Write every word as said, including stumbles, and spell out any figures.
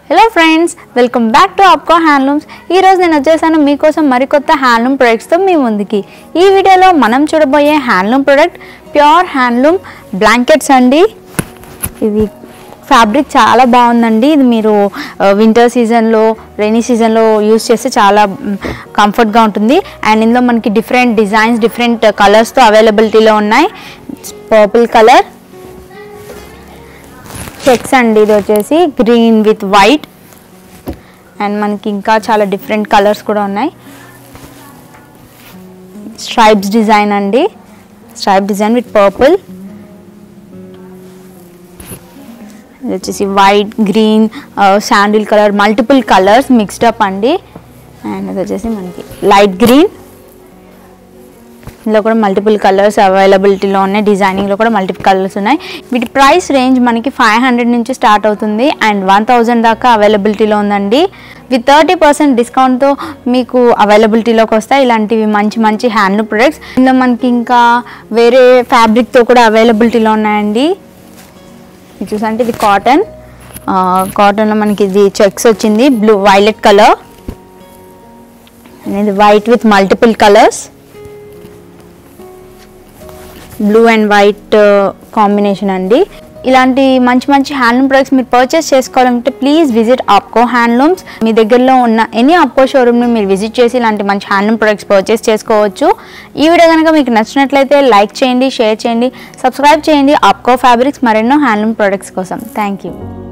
Hello friends, welcome back to Apco handlooms. ఈరోజు నేను వచ్చేసాను మీకోసం మరికొత్త హ్యాండ్లూమ్ ప్రొడక్ట్స్తో మీ ముందుకి. ఈ వీడియోలో మనం చూడబోయే handloom product pure handloom blankets అండి. ఇది ఫ్యాబ్రిక్ చాలా బాగుందండి. ఇది మీరు వింటర్ సీజన్లో, రైనీ సీజన్లో యూస్ చేస్తే చాలా కంఫర్ట్గా ఉంటుంది. అండ్ ఇందులో మనకి డిఫరెంట్ డిజైన్స్, డిఫరెంట్ కలర్స్తో అవైలబిలిటీలో ఉన్నాయి. పర్పుల్ కలర్ చెక్స్ అండి, ఇది వచ్చేసి గ్రీన్ విత్ వైట్. అండ్ మనకి ఇంకా చాలా డిఫరెంట్ కలర్స్ కూడా ఉన్నాయి. స్ట్రైప్స్ డిజైన్ అండి, స్ట్రైప్ డిజైన్ విత్ పర్పుల్. ఇది వచ్చేసి white, green, sandal colour, multiple colours mixed up అండి. అండ్ ఇది వచ్చేసి మనకి లైట్ గ్రీన్. ఇందులో కూడా మల్టిపుల్ కలర్స్ అవైలబిలిటీలో ఉన్నాయి. డిజైనింగ్లో కూడా మల్టిపుల్ కలర్స్ ఉన్నాయి. వీటి ప్రైస్ రేంజ్ మనకి ఫైవ్ హండ్రెడ్ నుంచి స్టార్ట్ అవుతుంది అండ్ వన్ థౌజండ్ దాకా అవైలబిలిటీలో ఉందండి. విత్ థర్టీ పర్సెంట్ డిస్కౌంట్తో మీకు అవైలబిలిటీలోకి వస్తాయి ఇలాంటివి మంచి మంచి హ్యాండ్లూమ్ ప్రొడక్ట్స్. ఇందులో మనకి ఇంకా వేరే ఫ్యాబ్రిక్తో కూడా అవైలబిలిటీలో ఉన్నాయండి. ఇది చూసంటే ఇది కాటన్. కాటన్లో మనకి ఇది చెక్స్ వచ్చింది, బ్లూ వైలెట్ కలర్. ఇది white with multiple colours, blue and white combination అండి. ఇలాంటి మంచి మంచి హ్యాండ్లూమ్ ప్రొడక్ట్స్ మీరు పర్చేస్ చేసుకోవాలంటే ప్లీజ్ విజిట్ ఆప్కో హ్యాండ్లూమ్స్. మీ దగ్గరలో ఉన్న ఎనీ ఆప్కో షోరూమ్ని మీరు విజిట్ చేసి ఇలాంటి మంచి హ్యాండ్లూమ్ ప్రొడక్ట్స్ పర్చేస్ చేసుకోవచ్చు. ఈ వీడియో కనుక మీకు నచ్చినట్లయితే లైక్ చేయండి, షేర్ చేయండి, సబ్స్క్రైబ్ చేయండి ఆప్కో ఫ్యాబ్రిక్స్ మరెన్నో హ్యాండ్లూమ్ ప్రొడక్ట్స్ కోసం. Thank you.